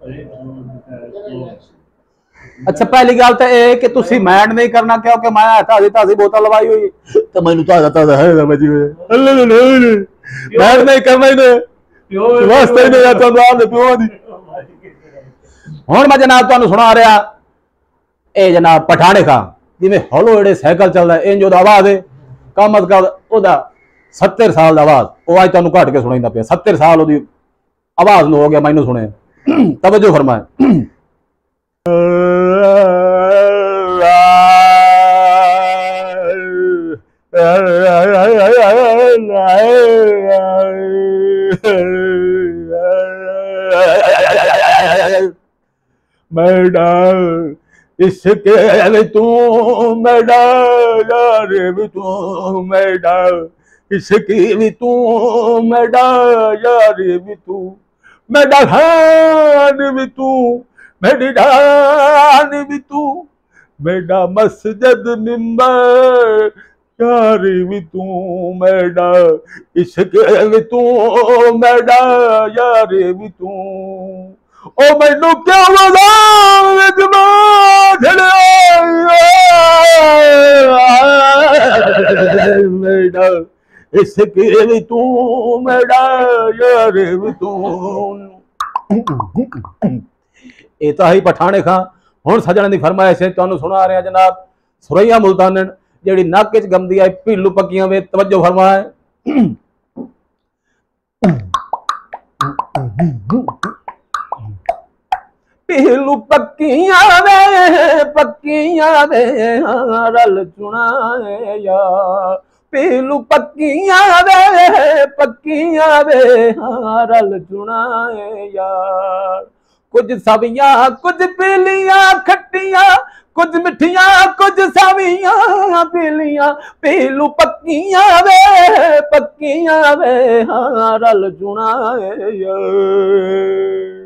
अच्छा पहली गल तो यह कि तुसी मैंड नहीं करना क्योंकि मैं ताजी ताजी बोतल लवाई हुई तो मैनू ताजा ताजा है बजी हुई मैंड नहीं करना ही वास्ते ही नहीं आता प्यो दी। हुण मैं जनाब तुहानू सुना रहा ये जनाब पठाने खां जिवें हौलो जेड़े साइकिल चलदा इंज ओहदा आवाज है कम अज कम ओहदा 70 साल दा आवाज वो अज तुहानू घट के सुनाईंदा पिया 70 साल ओहदी आवाज नूं हो गया मैनू सुने। तवज्जो फरमाए मेरा इसके भी तू मेरा यार भी तू मेरा इसकी भी तू मेरा यार भी तू मेरा खान भी तू मेरी जान भी तू मेरा मस्जिद मिंबर यार भी तू मेरा इसके भी तू मेरा यार भी तू ओ मैनू क्या मेरा इसके भी तू मेरा यार भी तू। ये तो ही पठाने खां। हुण सजण दी फरमाइश है तुहानू सुना रहे जनाब सुरैया मुल्तानन जेड़ी नक च गमदी आई पीलू पक्कियां वे। तवज्जो फरमाए पीलू पक्कियां वे रल चुनाए यार पीलू पक्कियां वे रल चुनाए यार कुछ सवियां कुछ पीलियां खट्टियां कुछ मिठियां कुछ सवियां पीलियां पीलू पक्कियां वे रल चुनाए यार।